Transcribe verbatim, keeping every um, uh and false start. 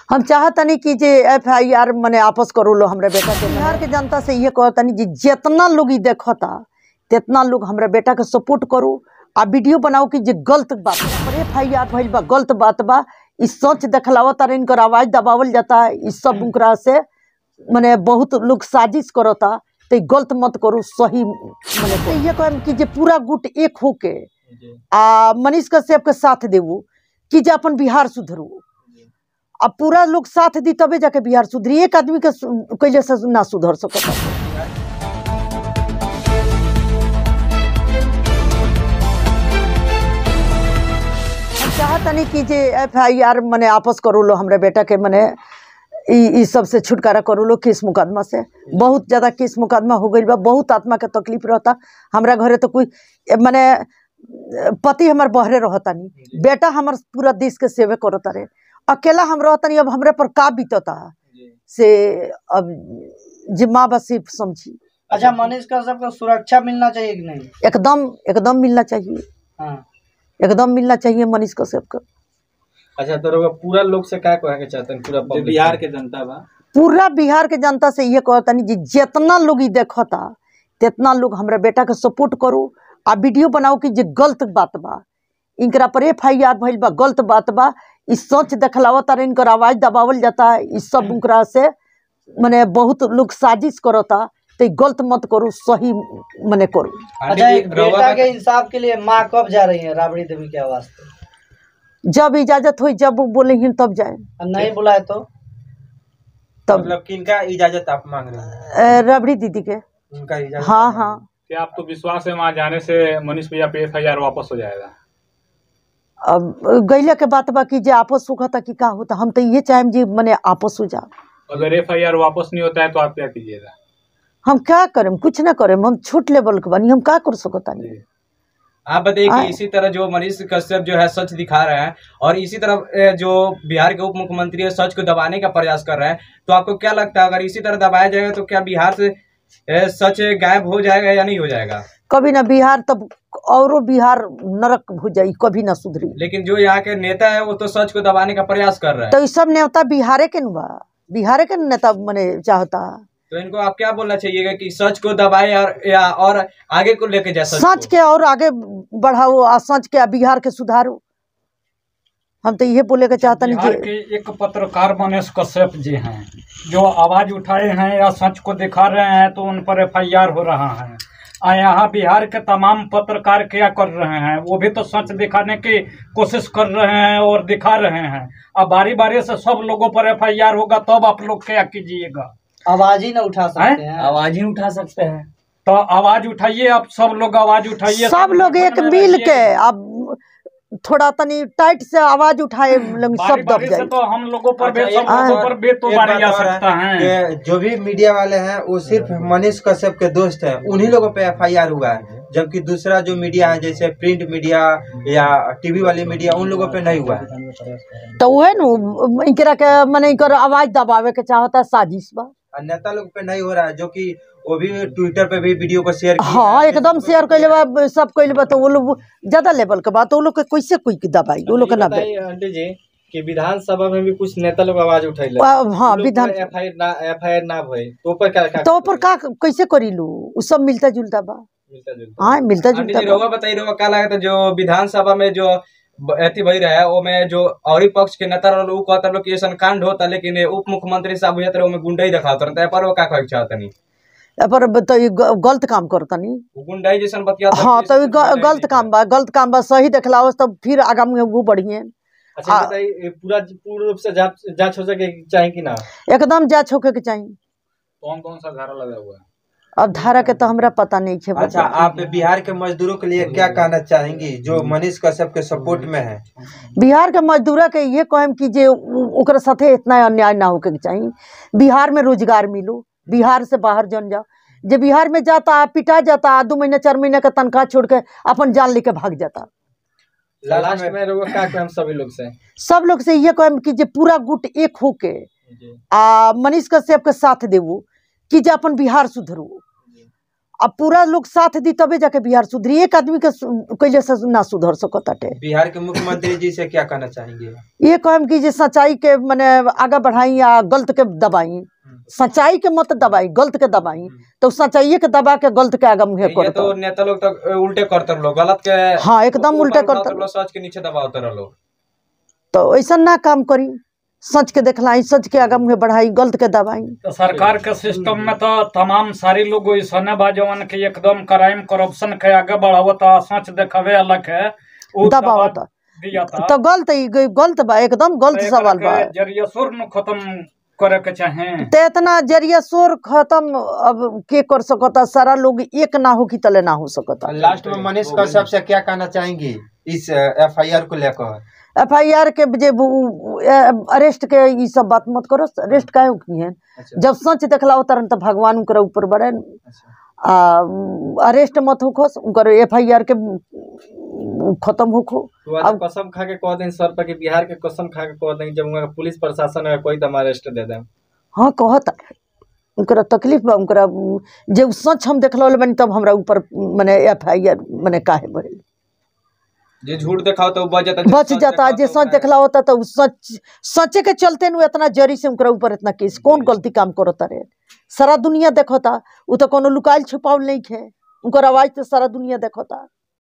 हम चाहतनी कि जे एफ आई आर मने आपस करो लो हमरा बेटा के। बिहार के जनता से ये कहतनी जी जितना लोग ई देखता तितना लोग हमरा बेटा के सपोर्ट करो आ वीडियो बनाओ कि जे गलत बात पर एफ आई आर भइल बा, गलत बात बा, ई सच देखलावा तार इनकर आवाज दबावल जाता, ई सब उनकरा से मने बहुत लोग साजिश करता, तो गलत मत करो, सही मने तो ये कहम कि जे पूरा गुट एक होके आ मनीष कश्यप के साथ देवो कि जे अपन बिहार सुधरो। अब पूरा लोग साथ दी तबे जाके बिहार सुधरी, एक आदमी के कैले से ना सुधर सकता। चाहतनी कि जे एफ आई आर मने आपस करो लो हमरा बेटा के, मने ई सब से छुटकारा करो लो केस मुकदमा से। बहुत ज़्यादा केस मुकदमा हो गई बा, बहुत आत्मा के तकलीफ रहता। हमरा घरे तो कोई मने पति हमार बहरे रहता नहीं, बेटा हमार पूरा देश के सेवे करता रहे, अकेला हम रहता नहीं। अब हमरे पर का बीतता से अब जिम्मा बसी समझी। अच्छा, मनीष कश्यप को सुरक्षा मिलना चाहिए कि नहीं? एकदम एकदम मिलना चाहिए। हाँ, एकदम मिलना चाहिए मनीष कश्यप को। अच्छा, तो पूरा लोग से क्या कहे के चाहते हैं? पूरा बिहार के जनता बा, पूरा बिहार के जनता से ये कहतनी जी जितना लोग ई देखता तितना लोग हमरा बेटा के सपोर्ट करो आ वीडियो बनाओ कि जे गलत बात बा, इनकरा पर एफ आई आर भइल बा, गलत बात बा, ई सच देखलावा तार इनकर आवाज दबावल जाता, ई सब उनकरा से मने बहुत लोग साजिश करता, तो गलत मत करो, सही मने करो। अच्छा, एक बेटा के इंसाफ के लिए माँ कब जा रही है राबड़ी देवी के आवाज पे? जब इजाजत हुई, जब वो बोले तब जाए। नहीं बुलाए तो तब मतलब किनका इजाजत आप मांग रहे हैं? रबड़ी दीदी के। उनका इजाजत? हाँ हाँ। क्या आपको विश्वास है वहाँ जाने से मनीष भैया पे एफ आई आर वापस हो जाएगा? अब गैला के बात बाकी जे आपस होता कि का होता, हम तो ये चाहें जी मने आपस हो जा। अगर एफ आई आर वापस नहीं होता है तो आप क्या कीजिएगा? हम क्या करें? कुछ ना करें, हम छोट लेवल के बनी, हम क्या कर सकता नहीं। आप बताइए कि इसी तरह जो मनीष कश्यप जो है सच दिखा रहे हैं और इसी तरह जो बिहार के उप मुख्यमंत्री है सच को दबाने का प्रयास कर रहे हैं, तो आपको क्या लगता है अगर इसी तरह दबाया जाएगा तो क्या बिहार से सच गायब हो जाएगा या नहीं हो जाएगा? कभी ना बिहार तब औरो बिहार नरक हो जाए, कभी ना सुधरी। लेकिन जो यहाँ के नेता है वो तो सच को दबाने का प्रयास कर रहे हैं। तो ये सब नेता बिहार के नुआ, बिहार के नेता मने चाहता, तो इनको आप क्या बोलना चाहिएगा कि सच को दबाए और या और आगे को लेके जाए, सच, सच के और आगे बढ़ाओ और सच के बिहार के सुधारो। हम तो ये बोले के चाहता नहीं। बिहार के एक पत्रकार मनीष कश्यप जी हैं जो आवाज उठाए हैं या सच को दिखा रहे हैं, तो उन पर एफ आई आर हो रहा है। आ यहाँ बिहार के तमाम पत्रकार क्या कर रहे हैं, वो भी तो सच दिखाने की कोशिश कर रहे हैं और दिखा रहे हैं। अब बारी बारी से सब लोगों पर एफ आई आर होगा तब आप लोग क्या कीजिएगा? आवाज ही ना उठा सकते हैं, आवाज ही उठा सकते हैं तो आवाज उठाइए, आप सब लोग आवाज उठाइए, सब लोग एक मिल के। अब थोड़ा तनी टाइट से आवाज उठाए, सब दब जाए तो हम लोगों पर भी सब लोगों पर भी तो बारी आ सकता है। जो भी मीडिया वाले हैं वो सिर्फ मनीष कश्यप के दोस्त हैं, उन्हीं लोगों पे एफ आई आर हुआ है, जबकि दूसरा जो मीडिया है जैसे प्रिंट मीडिया या टीवी वाली मीडिया उन लोगों पे नहीं हुआ है। तो वह न इनकरा के मने इनकर आवाज दबावे के चाहता साजिश बा, नेता लोग पे नहीं हो रहा है, जो कि वो भी ट्विटर पे भी वीडियो को शेयर किया। हाँ, एकदम शेयर कैले बा, सब कैले बा, तो वो लोग ज्यादा लेवल के बात, वो लोग के कैसे कोई दबाई, वो लोग के ना। आंटी जी कि विधानसभा में भी कुछ नेता लोग आवाज उठाई, हाँ विधान एफ आई आर ना भई तो पर क्या तो पर का कैसे करी लू, वो सब मिलता जुलता बा, मिलता जुलता। हाँ मिलता जुलता। रोवा बताइए, रोवा क्या लगा था जो विधानसभा में जो अति भई रहा है वो में जो और पक्ष के नेता लोग कहता लोग कि ऐसा कांड होता, लेकिन उप मुख्यमंत्री साहब हुए तो गुंडा ही दिखाता रहता है, पर वो क्या कहे चाहता नहीं, पर तो ये गलत काम करता नहीं, गुंडाई जैसा बतिया। हाँ, तो गलत काम बा, गलत काम बा, सही देखलाओ तब फिर आगामी में वो बढ़िए। अच्छा बताइए, पूरा पूर्ण रूप से जांच हो सके चाहिए कि ना? एकदम जांच होके के चाहिए। कौन कौन सा धारा लगा हुआ है? अब धारा के तो हमरा पता नहीं है। अच्छा, आप बिहार के मजदूरों के लिए क्या कहना चाहेंगी जो मनीष कश्यप के सपोर्ट में है? बिहार के मजदूर के ये कहम कि जे ओकरा साथे इतना अन्याय ना होके के चाहिए, बिहार में रोजगार मिलो, बिहार से बाहर जन जाओ। जे बिहार में जाता पिटा जाता, दो महीने चार महीने का तनख्वाह छोड़ के अपन जान लेके भाग जाता। लास्ट में क्या कहम सभी लोग से सब लोग से ये कहम कि जे पूरा गुट एक होके आ मनीष कश्यप के साथ देवो कि जे अपन बिहार सुधरो अब पूरा लोग साथ दी तबे जाके बिहार सुधरी। एक आदमी के कैले से ना सुधर सकताटे। बिहार के मुख्यमंत्री जी से क्या कहना चाहेंगे? ये कहम कि जे सच्चाई के मने आगे बढ़ाई या गलत के दबाई। सच्चाई के मत दबाई, गलत के दबाई। तो सच्चाई के दबा के गलत के आगे मुहे ये तो नेता लोग तो उल्टे करते रहो, गलत के हाँ एकदम उल्टे करते रहो, सच के नीचे दबाते रहो। तो ऐसा ना काम करी, सच के देखलाई, सच के आगे मुहे बढ़ाई, गलत के दबाई। तो सरकार के सिस्टम में तो तमाम सारी लोग ऐसा बाजवन के एकदम क्राइम करप्शन के आगे बढ़ावता, सच देखावे अलग है दबावता दिया था। तो गलत गलत बा, एकदम गलत सवाल बा। जरिया शोर न खत्म करे के चाहे ते इतना जरिया शोर खत्म अब के कर सकता? सारा लोग एक ना हो कि तले ना हो सकता। लास्ट में मनीष कश्यप से क्या कहना चाहेंगी इस एफ आई आर को लेकर? एफ आई आर के जे अरेस्ट के ये सब बात मत करो। अरेस्ट काहे की है? जब सच देखला तरन तो भगवान उनकर ऊपर बढ़े। अरेस्ट मत हो खो, उनकर एफ आई आर के खत्म हो खो। अब कसम खा के कह दें सर पर कि बिहार के कसम खा के कह दें जब उनका पुलिस प्रशासन है कोई दम अरेस्ट दे दें। हाँ कहता उनकरा तकलीफ बा, उनकरा जे सच हम देखल बनी तब हमरा ऊपर माने एफ आई आर माने काहे बढ़े। जे झूठ दिखाओ तो बच जाता, बच जाता। जे सच देखला होता तो सच सचे के चलते नु इतना जरी से उनकरा ऊपर इतना केस कौन गलती काम करता रे? सारा दुनिया देखता, उ तो कोनो लुकाइल छुपावल नहीं है। उनकर आवाज तो सारा दुनिया देखता।